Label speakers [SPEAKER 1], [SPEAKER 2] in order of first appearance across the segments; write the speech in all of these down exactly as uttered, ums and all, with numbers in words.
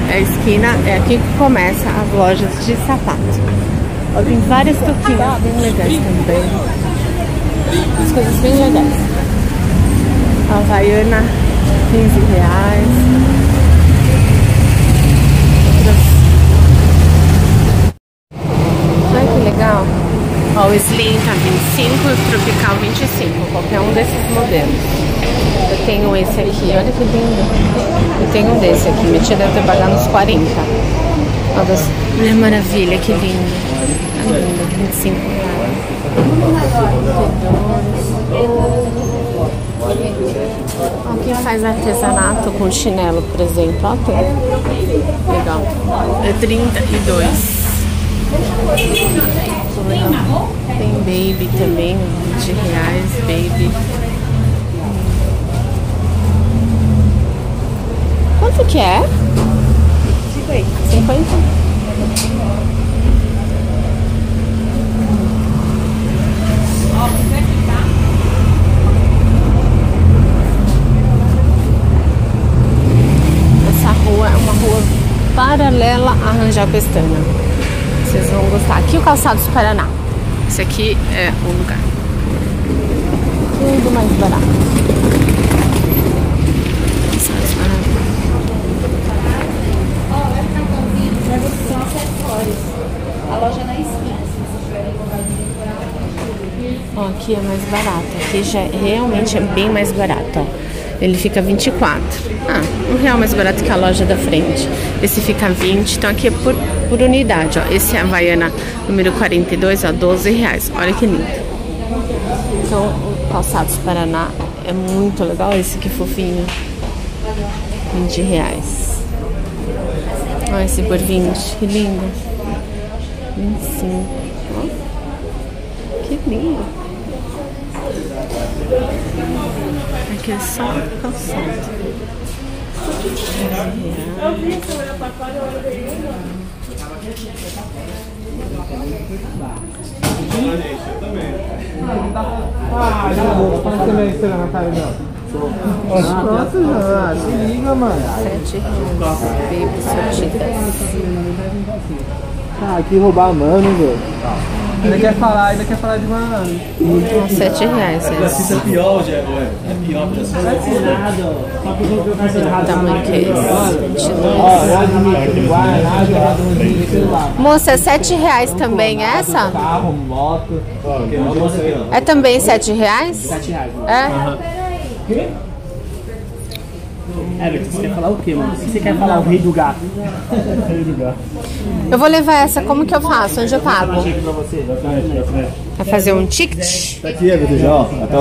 [SPEAKER 1] é a esquina, é aqui que começa as lojas de sapato. Ó, tem várias touquinhas bem legais também. As coisas bem legais. A Havaiana, quinze reais. Olha que legal. Ó, o Slim tá vinte e cinco e o Tropical vinte e cinco. Qualquer um desses modelos. Eu tenho esse aqui, olha que lindo. Eu tenho um desse aqui, minha tia deve ter pagado uns quarenta. Olha a maravilha, que lindo. Tá lindo, vinte e cinco reais. Aqui faz artesanato com chinelo, por exemplo. Ó, tem. Legal. É trinta e dois. Tem baby também, vinte reais, baby. Quanto que é? cinquenta? Essa rua é uma rua paralela a Rangel Pestana. Vocês vão gostar. Aqui o Calçados do Paraná. Esse aqui é o lugar. Tudo mais barato. Calçados do Paraná.
[SPEAKER 2] São acessórios. A loja na esquina.
[SPEAKER 1] Ó, aqui é mais barato. Aqui já realmente é bem mais barato, ó. Ele fica vinte e quatro. Ah, um real mais barato que a loja da frente. Esse fica vinte. Então aqui é por, por unidade, ó. Esse é a Havaiana número quarenta e dois, ó, doze reais. Olha que lindo. Então o Calçados Paraná é muito legal. Esse que fofinho. vinte reais. Ó, esse por vinte. Que lindo. vinte e cinco. Ó. Que lindo. Aqui é só calçado.
[SPEAKER 3] Ah, já vou. Fala também, será na cara dela. Nossa, já. Se liga, mano.
[SPEAKER 1] Sete reais. Baby sortidas.
[SPEAKER 3] Ah, aqui roubar a mano, velho. Ainda quer falar, ainda quer falar de mano.
[SPEAKER 1] Sete reais.
[SPEAKER 4] Isso é pior, Jé, é pior pra você.
[SPEAKER 1] O tamanho que é esse? vinte e dois. Moça, é sete reais também essa?
[SPEAKER 3] Carro, moto.
[SPEAKER 1] É também sete reais?
[SPEAKER 3] Sete reais.
[SPEAKER 1] É?
[SPEAKER 3] É, você quer falar o quê, mano? Se você quer falar o rei do gato. Rei do gato.
[SPEAKER 1] Eu vou levar essa, como que eu faço? Onde eu pago?
[SPEAKER 3] Pra você.
[SPEAKER 1] Vai fazer um ticket?
[SPEAKER 4] Tá aqui, Everton, já, ó.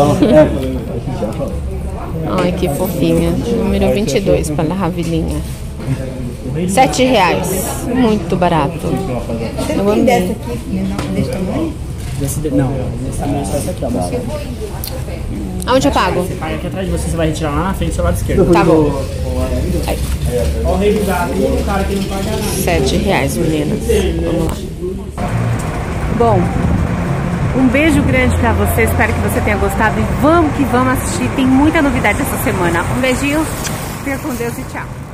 [SPEAKER 1] Ai, que fofinha. Número vinte e dois para a Ravilinha. Sete reais. Muito barato.
[SPEAKER 2] Você não tem dessa aqui, desse tamanho?
[SPEAKER 3] Desse, não, desse tamanho só essa aqui, ó, moça.
[SPEAKER 1] Aonde eu pago?
[SPEAKER 3] Você paga aqui atrás de você, você vai retirar lá na frente do seu lado esquerdo.
[SPEAKER 1] Tá bom. Aí.
[SPEAKER 3] Ó o rei do gato, o cara que não paga nada.
[SPEAKER 1] Sete reais, meninas. Vamos lá. Bom, um beijo grande pra você. Espero que você tenha gostado. E vamos que vamos assistir. Tem muita novidade essa semana. Um beijinho. Fica com Deus e tchau.